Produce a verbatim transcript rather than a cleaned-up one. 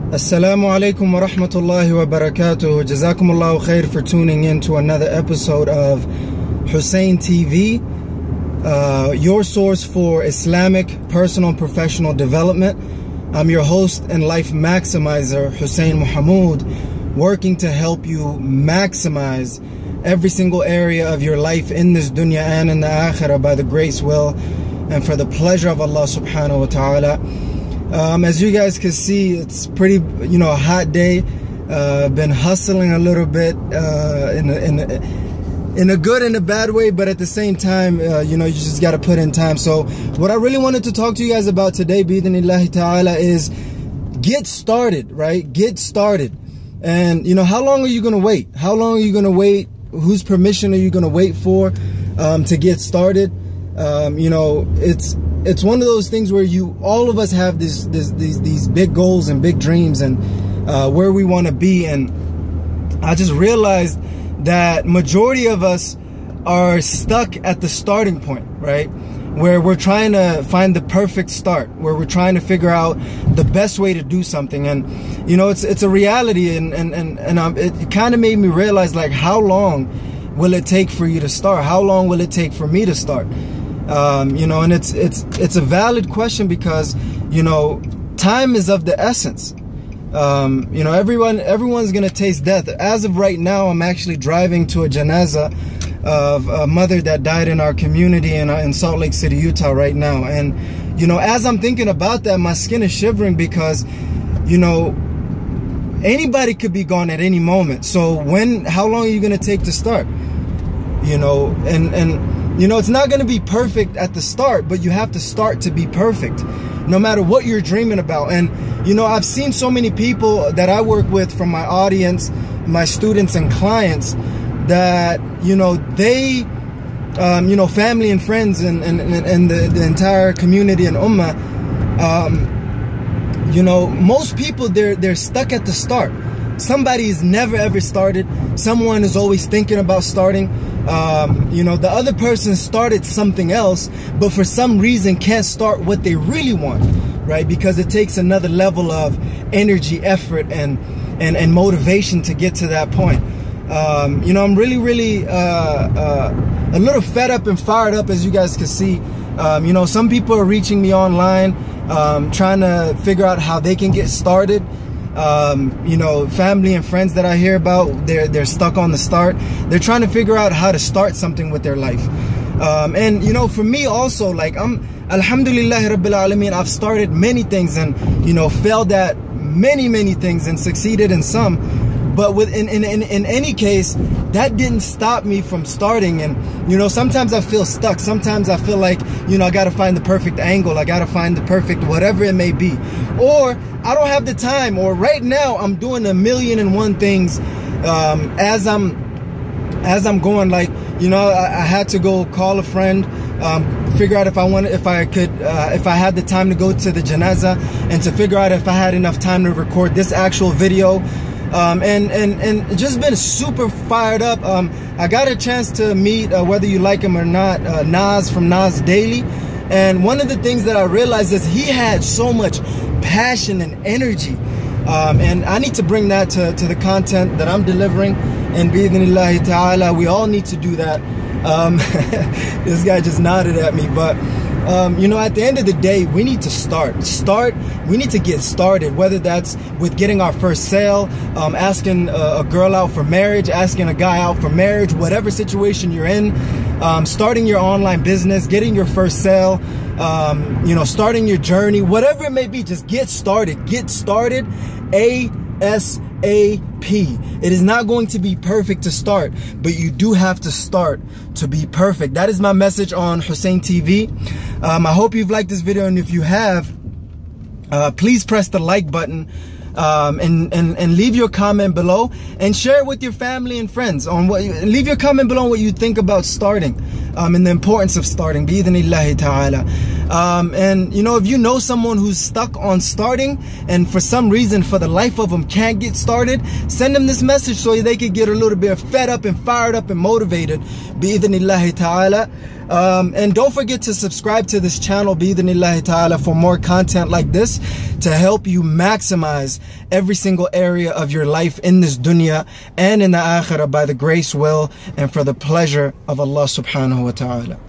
Assalamu alaikum wa rahmatullahi wa barakatuh. Jazakumullahu khair for tuning in to another episode of Hussein T V, uh, your source for Islamic personal and professional development. I'm your host and life maximizer, Hussein Muhammad, working to help you maximize every single area of your life in this dunya and in the akhirah by the grace, will, and for the pleasure of Allah subhanahu wa ta'ala. Um, as you guys can see, it's pretty, you know, a hot day. Uh, been hustling a little bit uh, in, a, in, a, in a good and a bad way, but at the same time, uh, you know, you just got to put in time. So what I really wanted to talk to you guys about today, bi-idhnillahi ta'ala, is get started, right? Get started. And, you know, how long are you going to wait? How long are you going to wait? Whose permission are you going to wait for um, to get started? Um, you know, it's it's one of those things where you, all of us have this, this these these big goals and big dreams and uh, where we want to be. And I just realized that majority of us are stuck at the starting point, right? Where we're trying to find the perfect start, where we're trying to figure out the best way to do something. And, you know, it's it's a reality. And, and, and, and um, it, it kind of made me realize, like, how long will it take for you to start? How long will it take for me to start? Um, you know, and it's it's it's a valid question because, you know, time is of the essence. Um, you know, everyone everyone's gonna taste death. As of right now, I'm actually driving to a janaza of a mother that died in our community in, uh, in Salt Lake City, Utah right now. And, you know, as I'm thinking about that, my skin is shivering because, you know, anybody could be gone at any moment. So when, how long are you gonna take to start? You know, and and. You know, it's not going to be perfect at the start, but you have to start to be perfect, no matter what you're dreaming about. And, you know, I've seen so many people that I work with from my audience, my students and clients, that, you know, they, um, you know, family and friends and, and, and the, the entire community and ummah, um, you know, most people, they're, they're stuck at the start. Somebody has never ever started. Someone is always thinking about starting. Um, you know, the other person started something else, but for some reason can't start what they really want, right? Because it takes another level of energy, effort, and and, and motivation to get to that point. Um, you know, I'm really, really uh, uh, a little fed up and fired up, as you guys can see. Um, you know, some people are reaching me online, um, trying to figure out how they can get started. Um, you know, family and friends that I hear about, they're, they're stuck on the start. They're trying to figure out how to start something with their life. Um, and, you know, for me also, like, I'm, alhamdulillah rabbil alameen, I've started many things and, you know, failed at many, many things and succeeded in some. But with, in, in, in, in any case, that didn't stop me from starting. And, you know, sometimes I feel stuck. Sometimes I feel like, you know, I got to find the perfect angle. I got to find the perfect whatever it may be. Or I don't have the time. Or right now I'm doing a million and one things um, as I'm as I'm going. Like, you know, I, I had to go call a friend, um, figure out if I wanted, if I could, uh, if I had the time to go to the janaza, and to figure out if I had enough time to record this actual video. Um, and, and, and just been super fired up. Um, I got a chance to meet, uh, whether you like him or not, uh, Nas from Nas Daily. And one of the things that I realized is he had so much passion and energy. Um, and I need to bring that to, to the content that I'm delivering. And bi-idhnillahi ta'ala, we all need to do that. Um, this guy just nodded at me, but Um, you know, at the end of the day, we need to start. Start. We need to get started, whether that's with getting our first sale, um, asking a, a girl out for marriage, asking a guy out for marriage, whatever situation you're in, um, starting your online business, getting your first sale, um, you know, starting your journey, whatever it may be, just get started. Get started A S A P. It is not going to be perfect to start, but you do have to start to be perfect. That is my message on Hussein T V. Um, I hope you've liked this video, and if you have, uh, please press the like button. Um, and, and, and leave your comment below and share it with your family and friends on what you, leave your comment below on what you think about starting, um, and the importance of starting, bi-idhnillahi ta'ala. Um, and you know, if you know someone who's stuck on starting and for some reason, for the life of them, can't get started, send them this message so they could get a little bit fed up and fired up and motivated, bi-idhnillahi ta'ala. Um, and don't forget to subscribe to this channel, bi-idhnillahi ta'ala, for more content like this to help you maximize every single area of your life in this dunya and in the akhirah by the grace, will, and for the pleasure of Allah subhanahu wa ta'ala.